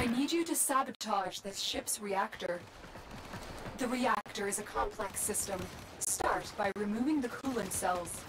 need you to sabotage this ship's reactor. The reactor is a complex system. Start by removing the coolant cells.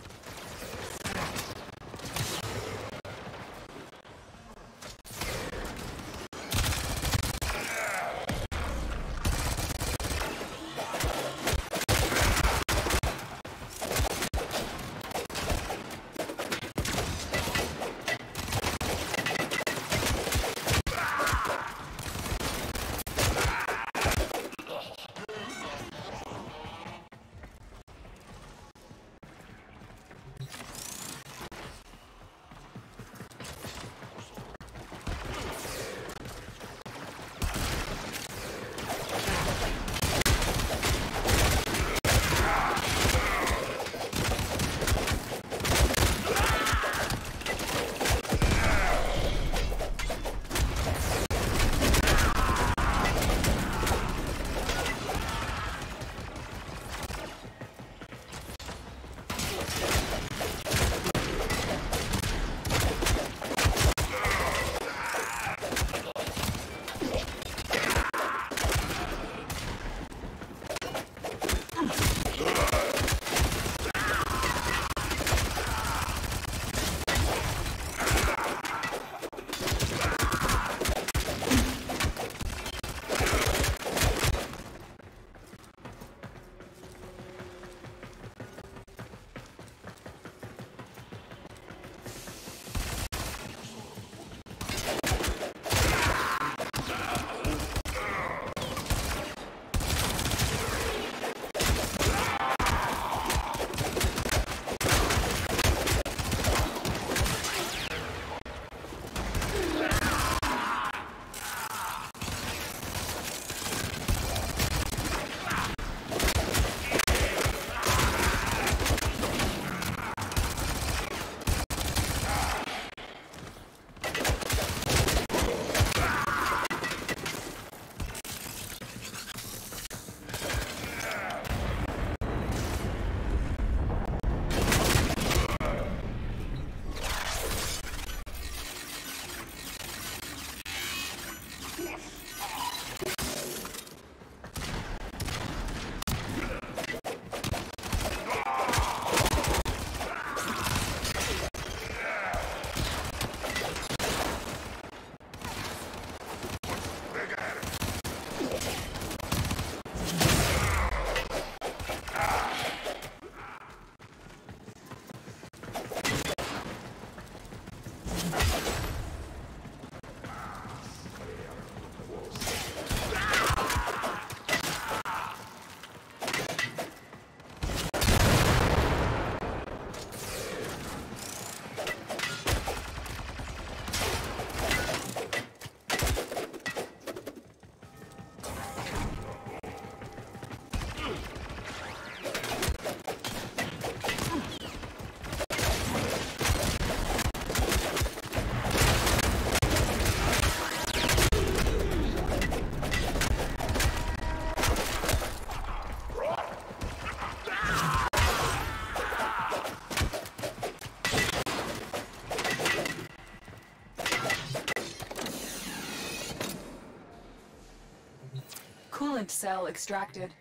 Coolant cell extracted.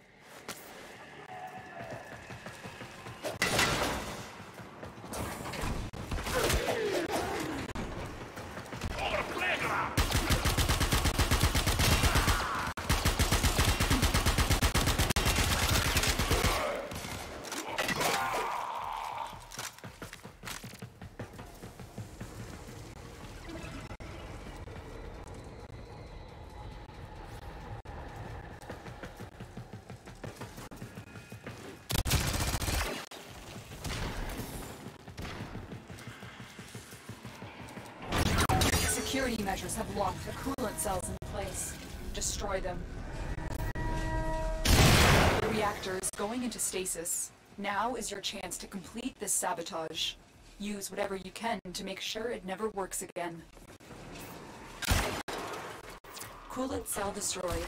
Security measures have locked the coolant cells in place. Destroy them. The reactor is going into stasis. Now is your chance to complete this sabotage. Use whatever you can to make sure it never works again. Coolant cell destroyed.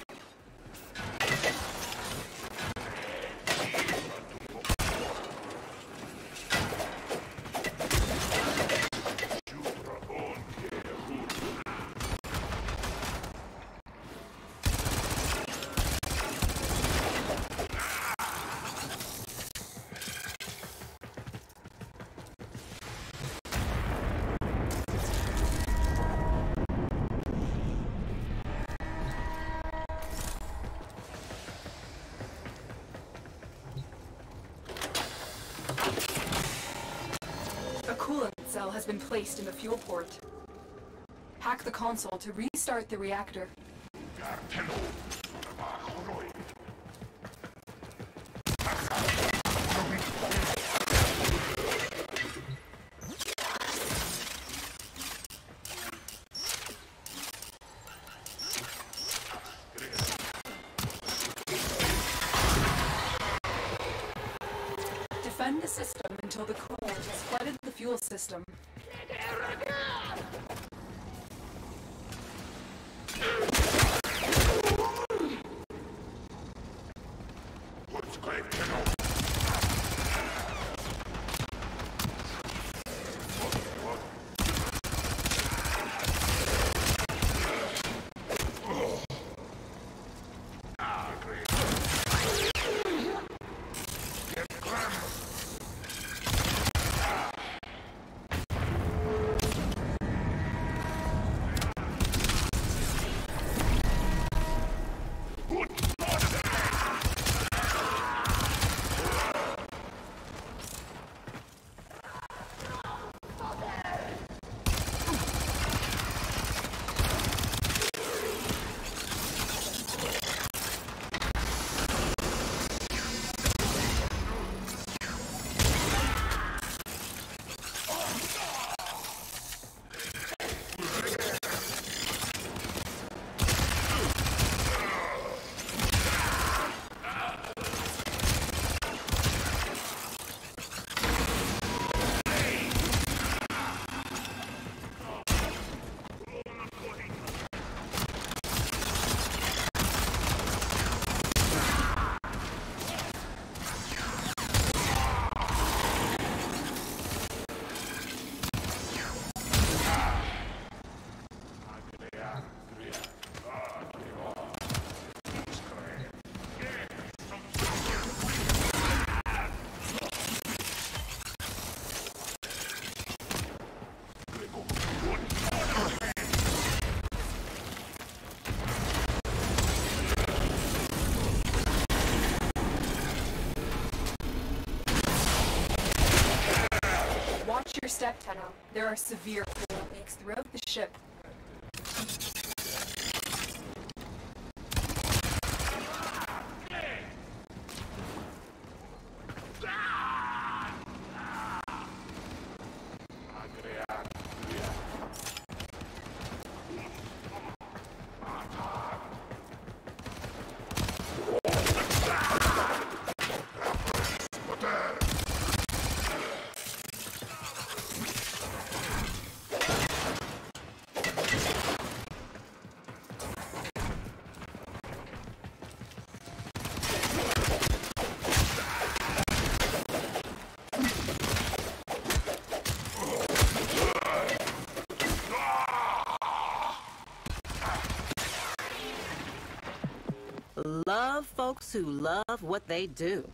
cell has been placed in the fuel port. Hack the console to restart the reactor. Defend the system until the coolant has flooded the fuel system. Watch your step, Tenno. There are severe coolant leaks throughout the ship. Love folks who love what they do.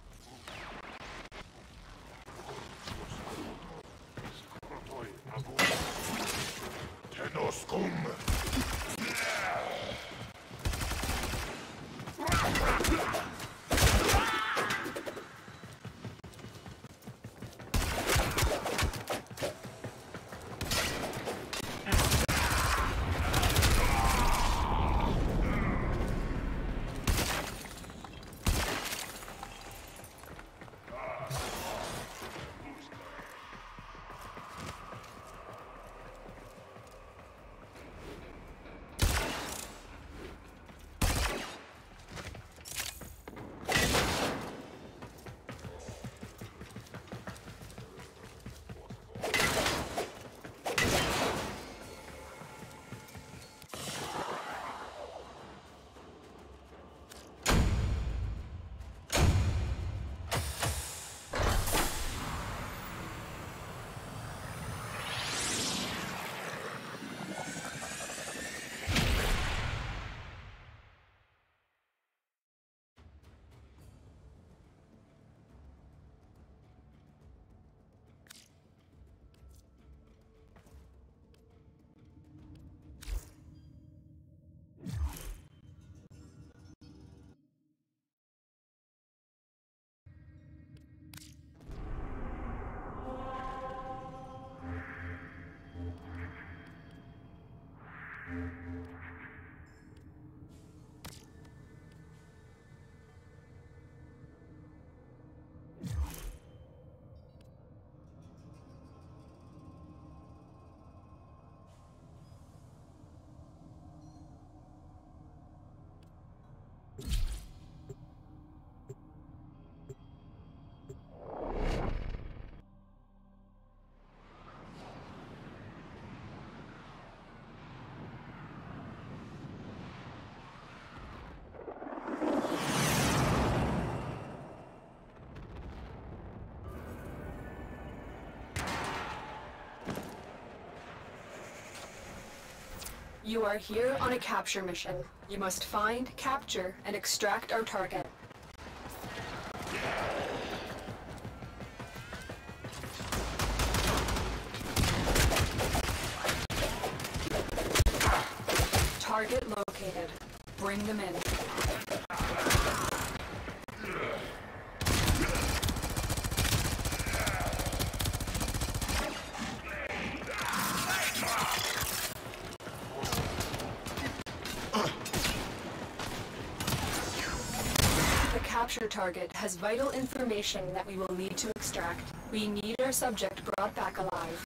You are here on a capture mission. You must find, capture, and extract our target. Target located. Bring them in. The capture target has vital information that we will need to extract. We need our subject brought back alive.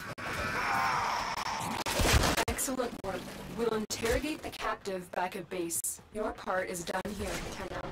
Excellent work. We'll interrogate the captive back at base. Your part is done here, Tenno.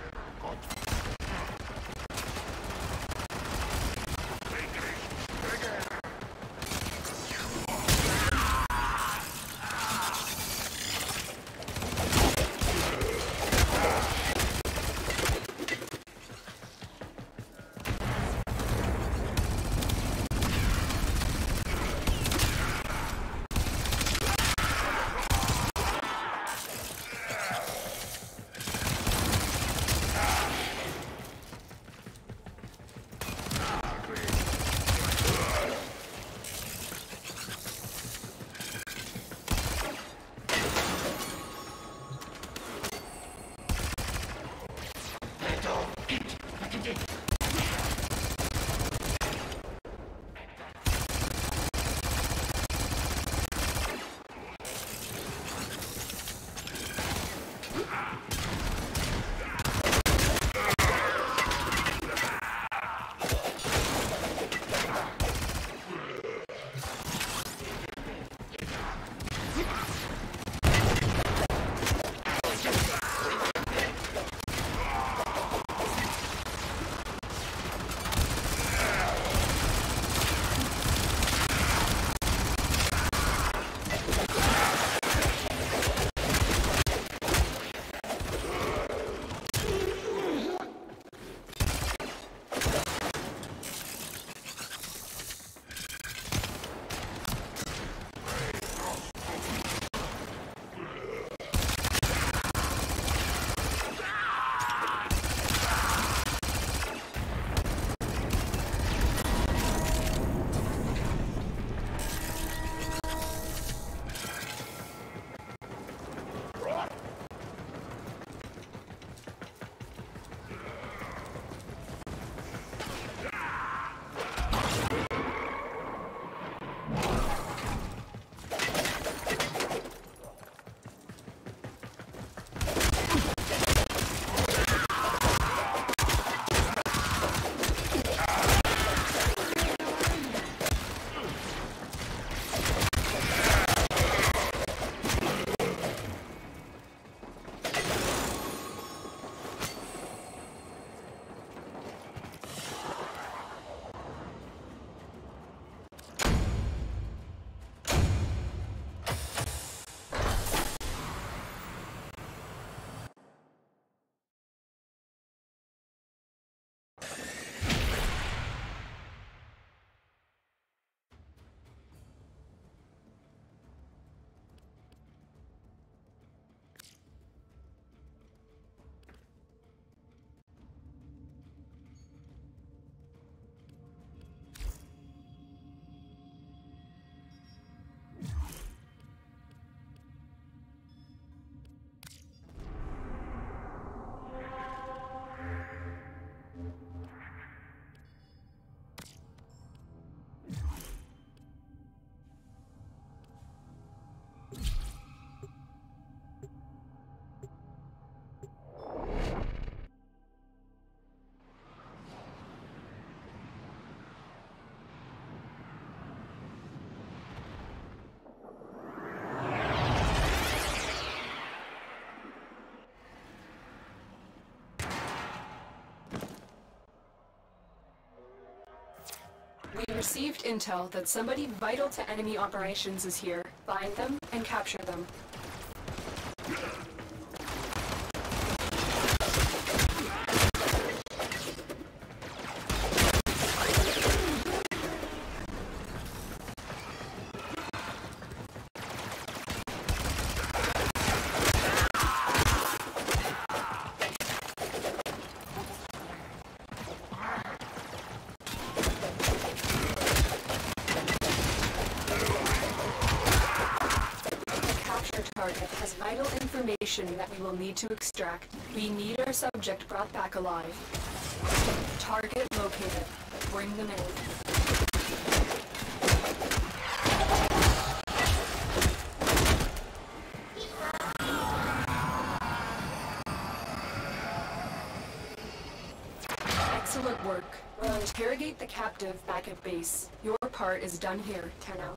We received intel that somebody vital to enemy operations is here. Find them and capture them. vital information that we will need to extract. We need our subject brought back alive. Target located. Bring them in. Excellent work. We'll interrogate the captive back at base. Your part is done here, Tenno.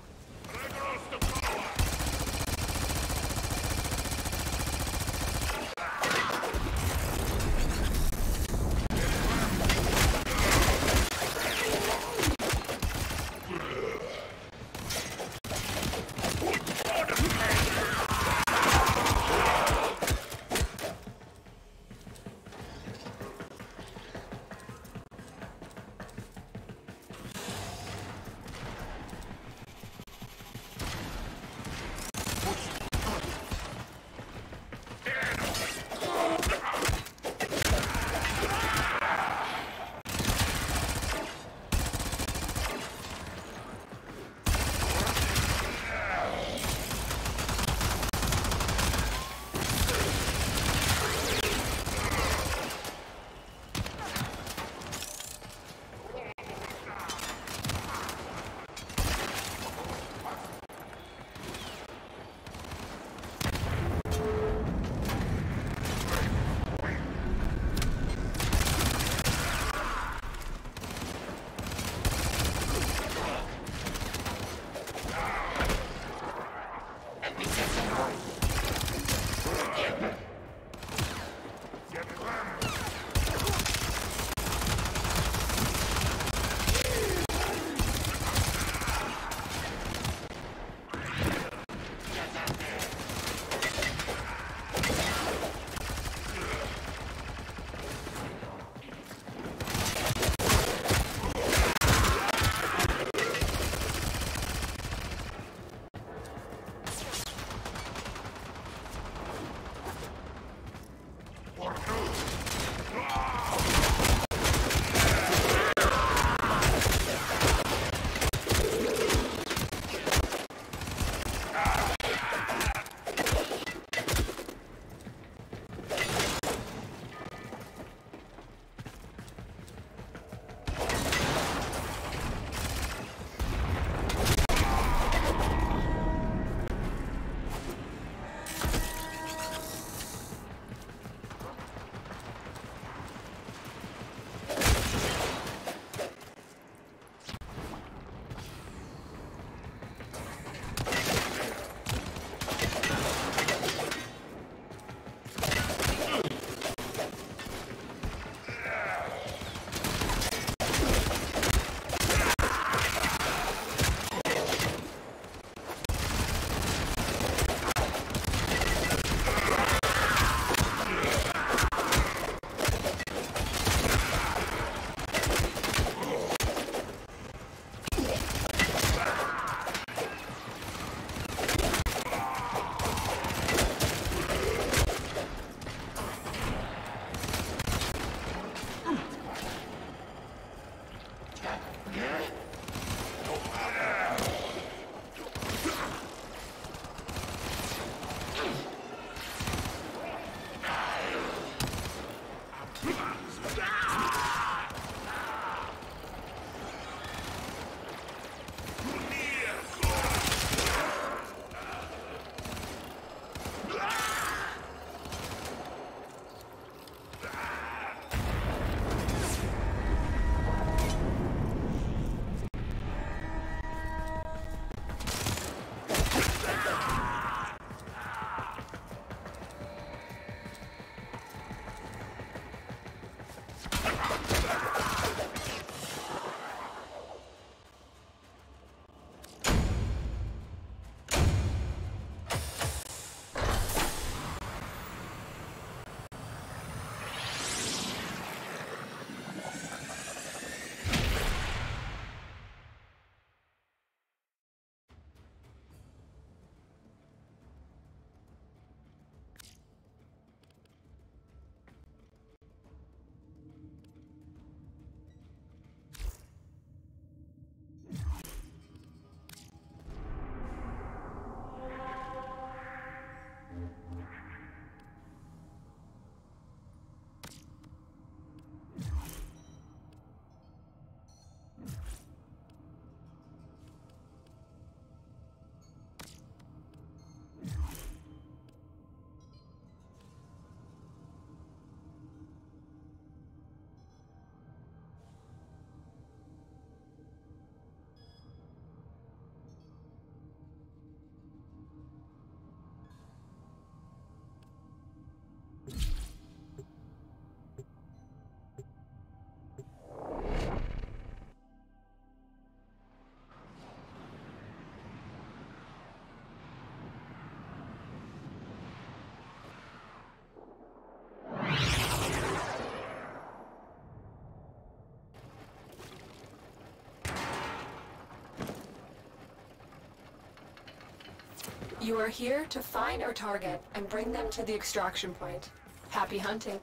You are here to find our target and bring them to the extraction point. Happy hunting.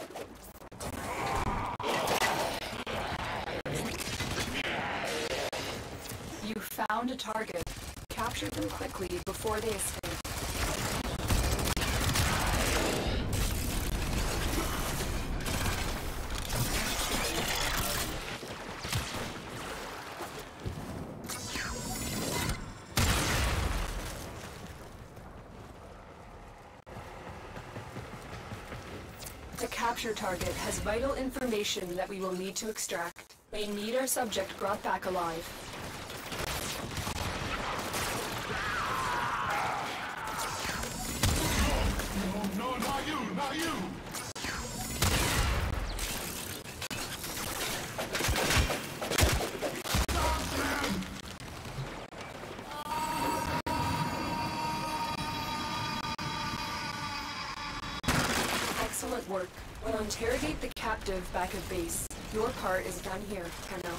You found a target. Capture them quickly before they escape. The capture target has vital information that we will need to extract. We need our subject brought back alive. No, not you, not you! Excellent work. We'll interrogate the captive back at base. Your part is done here, Colonel.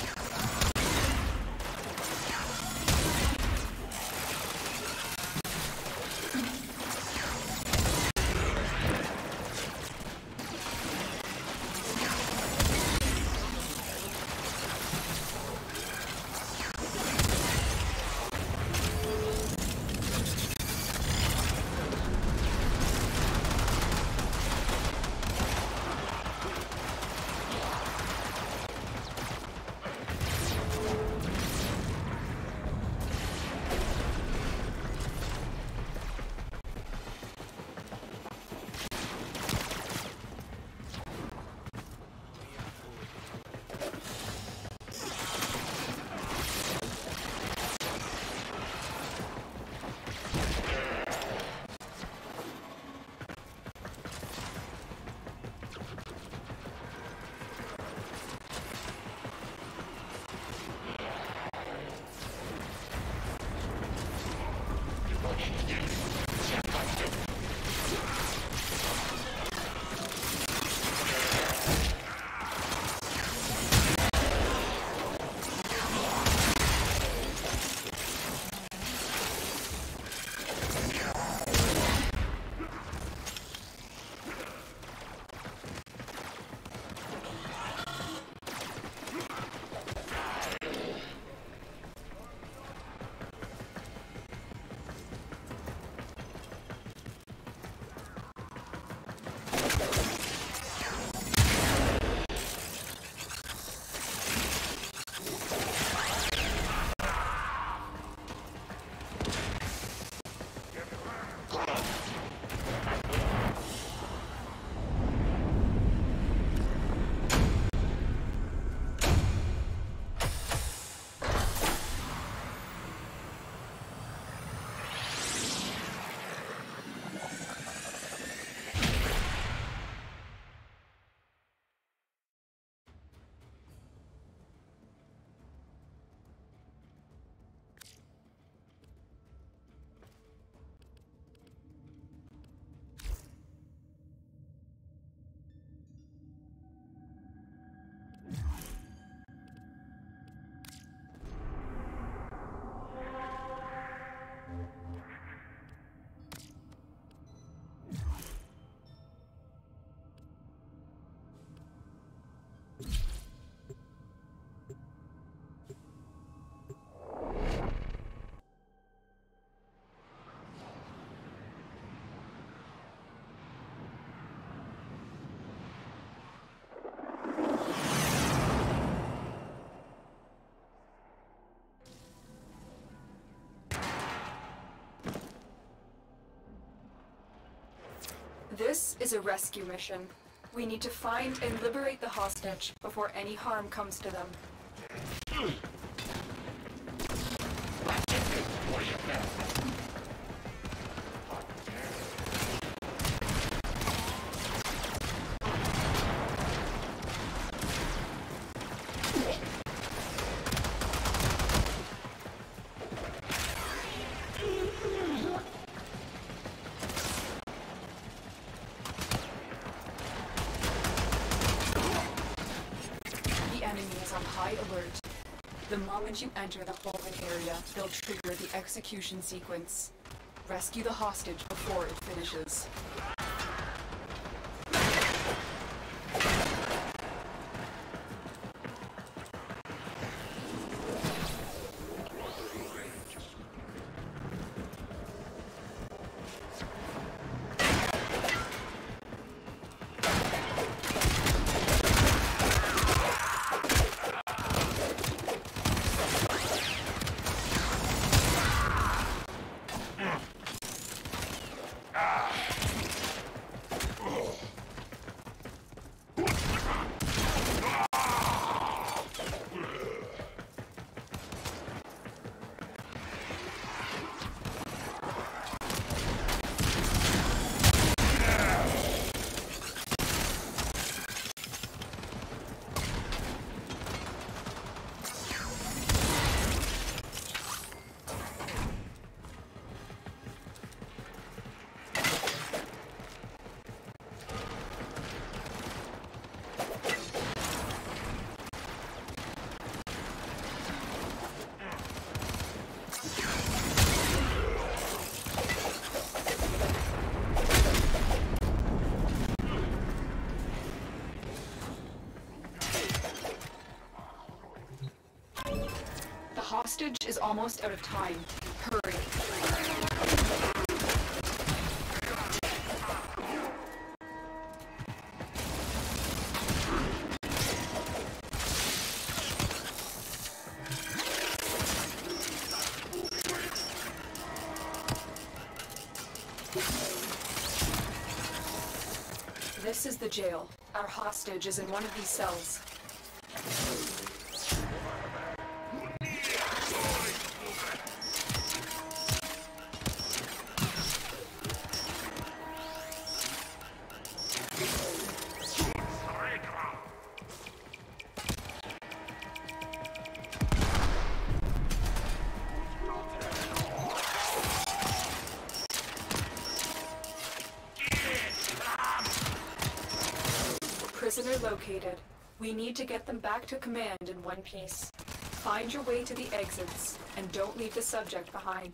This is a rescue mission. We need to find and liberate the hostage before any harm comes to them. On high alert. The moment you enter the holding area, they'll trigger the execution sequence. Rescue the hostage before it finishes. The hostage is almost out of time. Hurry. This is the jail. Our hostage is in one of these cells. Prisoner located. We need to get them back to command in one piece. Find your way to the exits, and don't leave the subject behind.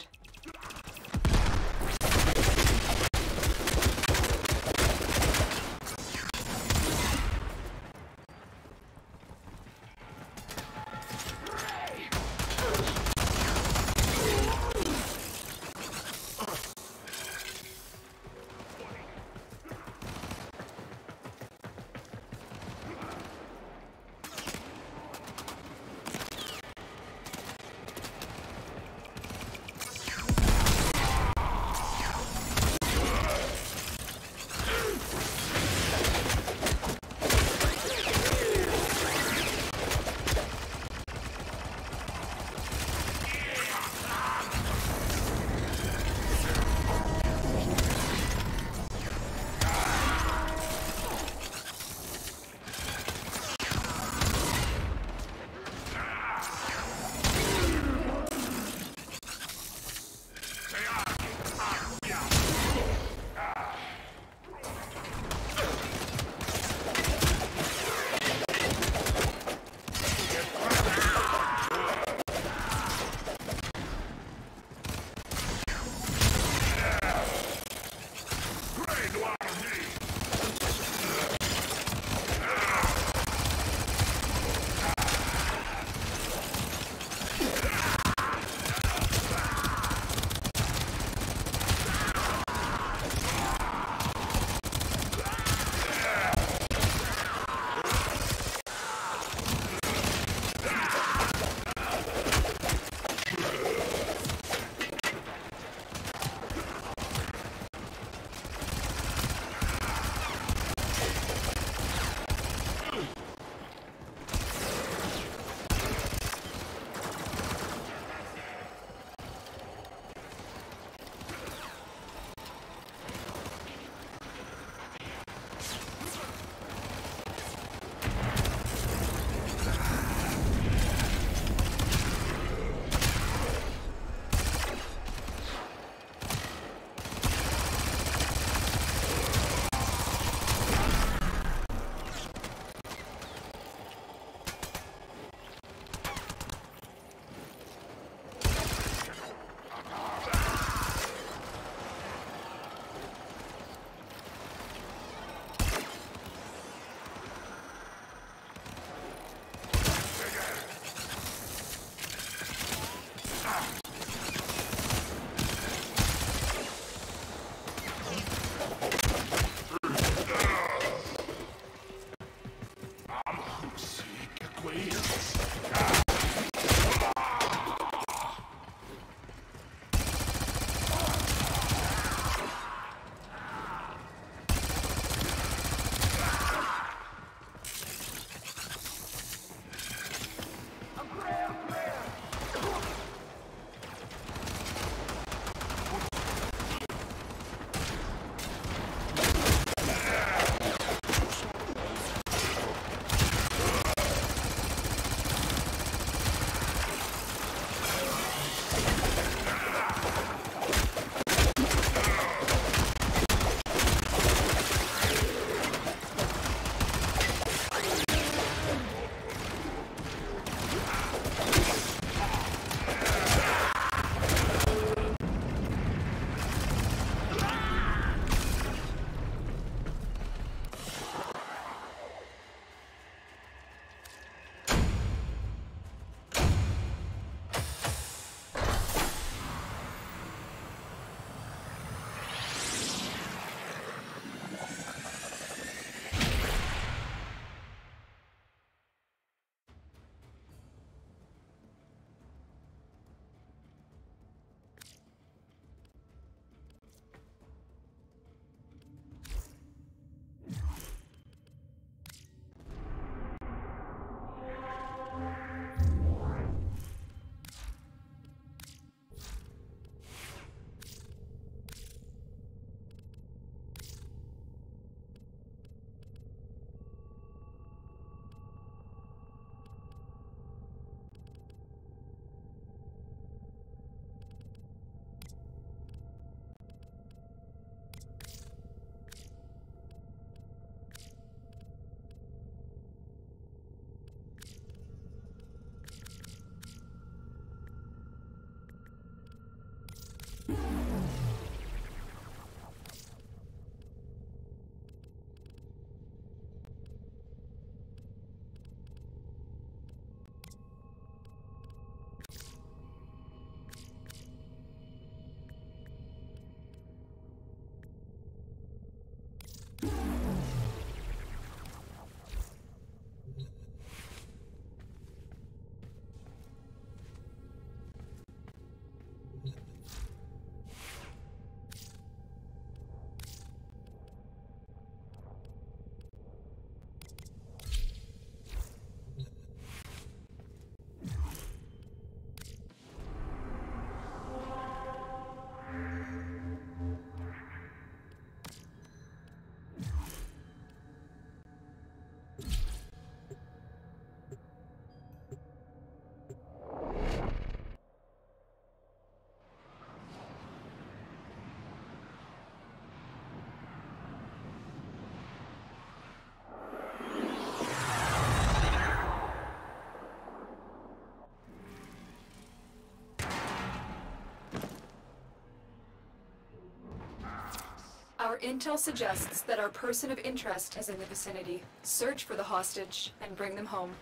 Intel suggests that our person of interest is in the vicinity. Search for the hostage and bring them home.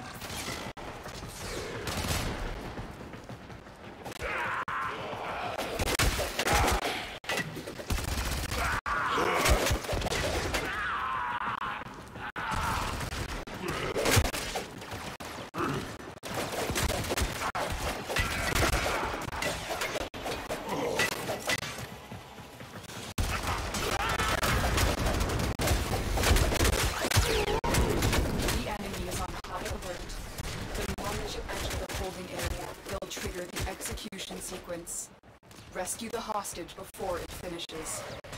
Sequence. Rescue the hostage before it finishes.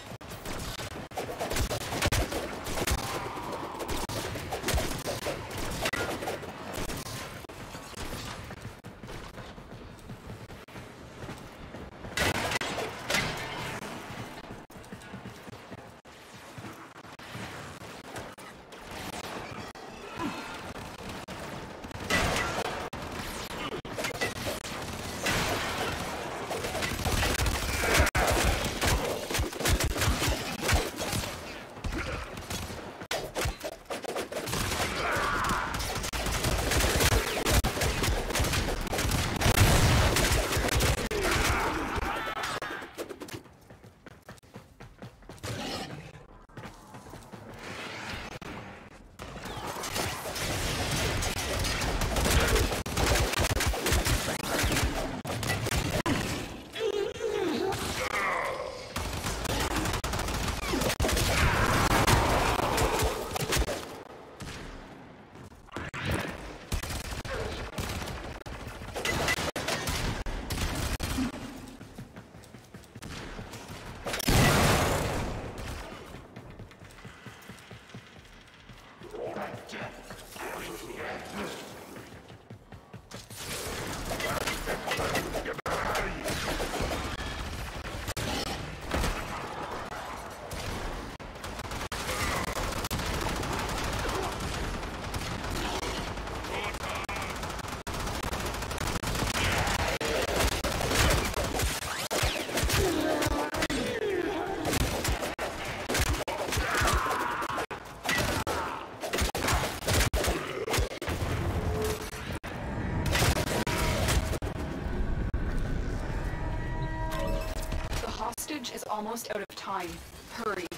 Is almost out of time. Hurry.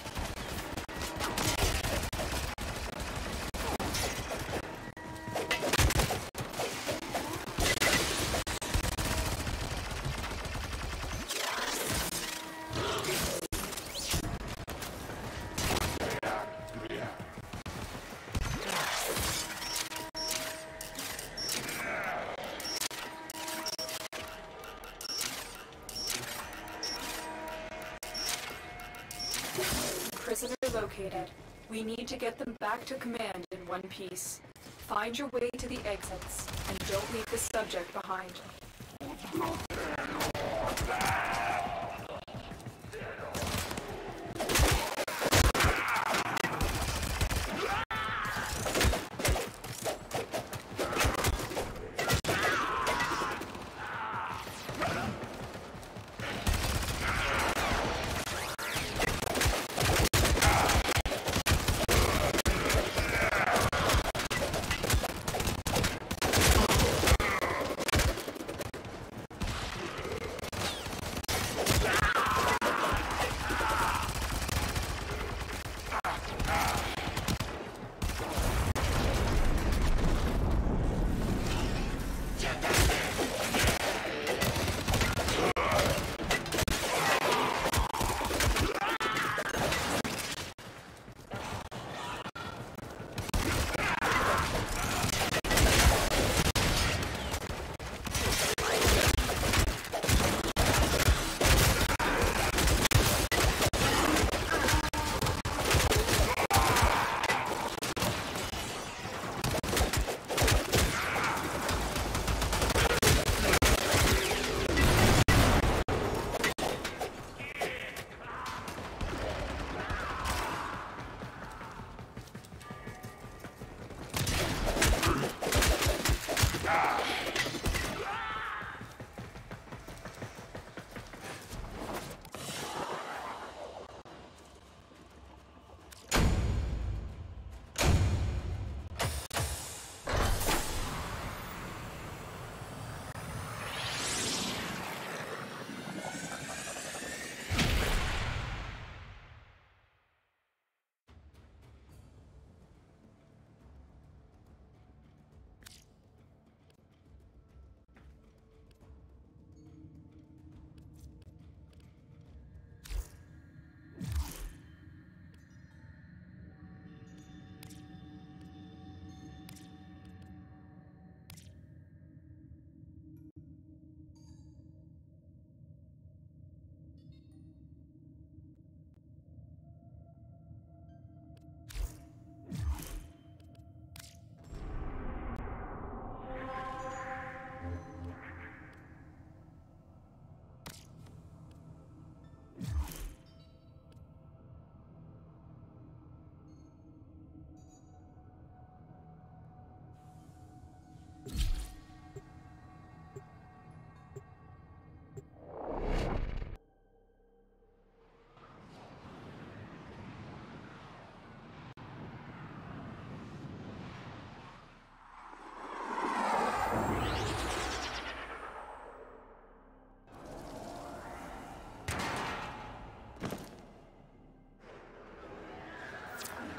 Prisoner located. We need to get them back to command in one piece. Find your way to the exits, and don't leave the subject behind.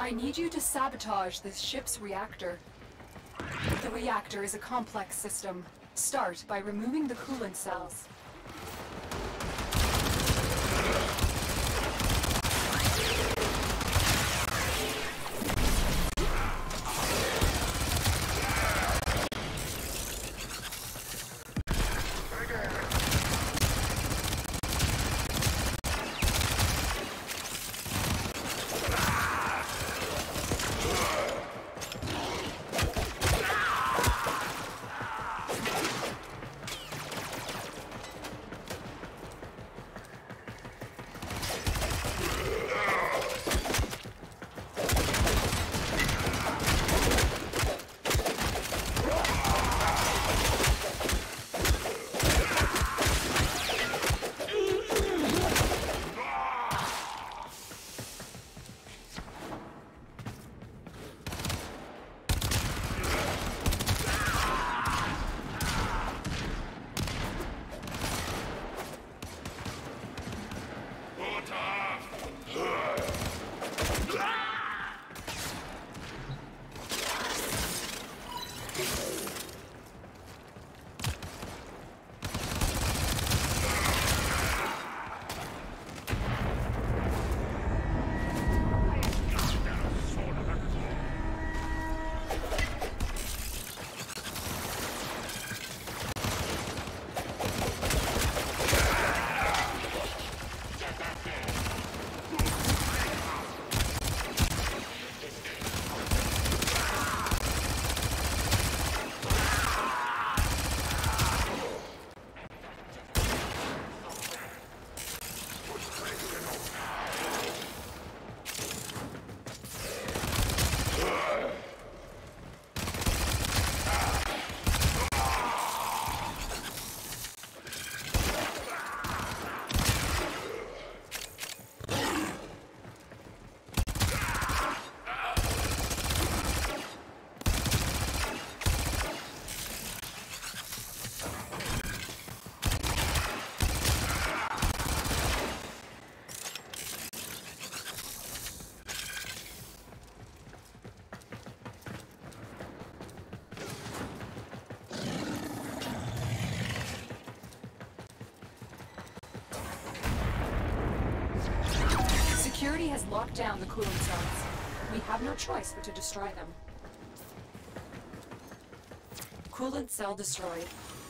I need you to sabotage this ship's reactor. The reactor is a complex system. Start by removing the coolant cells. Security has locked down the coolant cells. We have no choice but to destroy them. Coolant cell destroyed.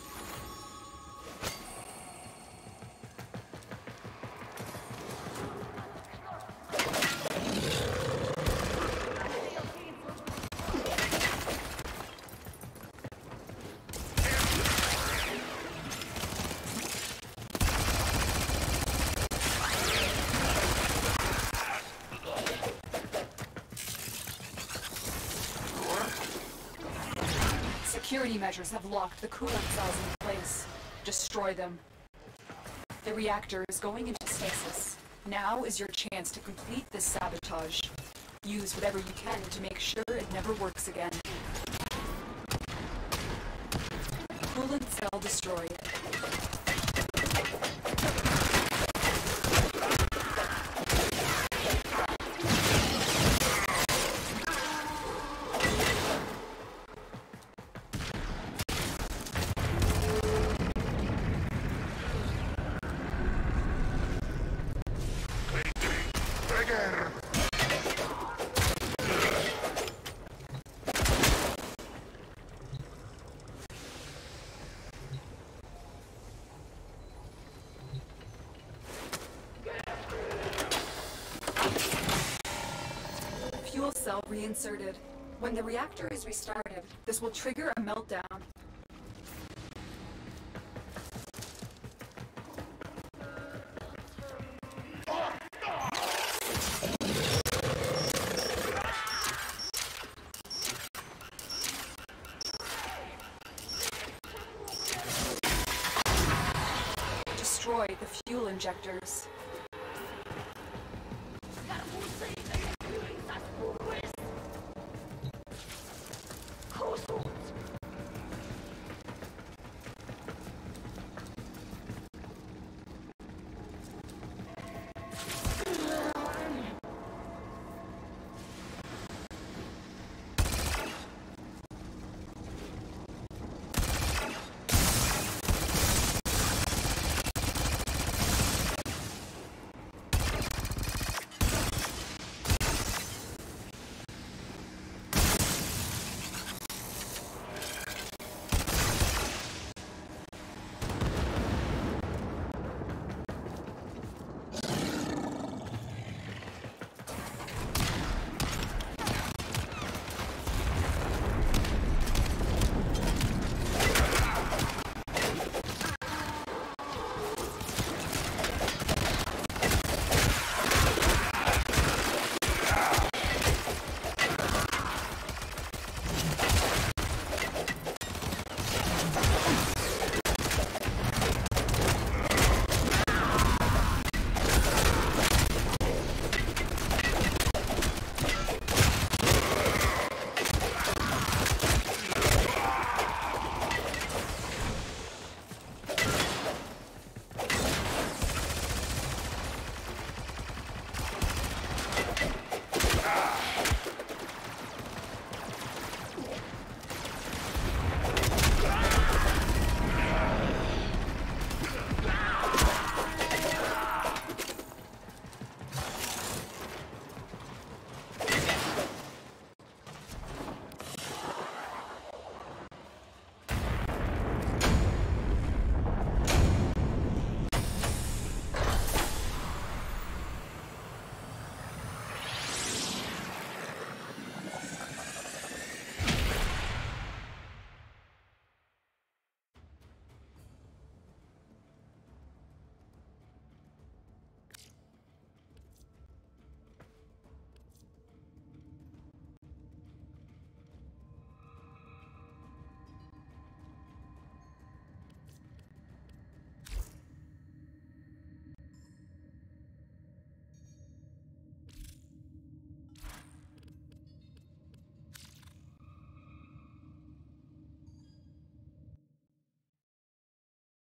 Security measures have locked the coolant cells in place. Destroy them. The reactor is going into stasis. Now is your chance to complete this sabotage. Use whatever you can to make sure it never works again. Coolant cell destroyed. Fuel cell reinserted. When the reactor is restarted, this will trigger a meltdown. Destroy the fuel injectors.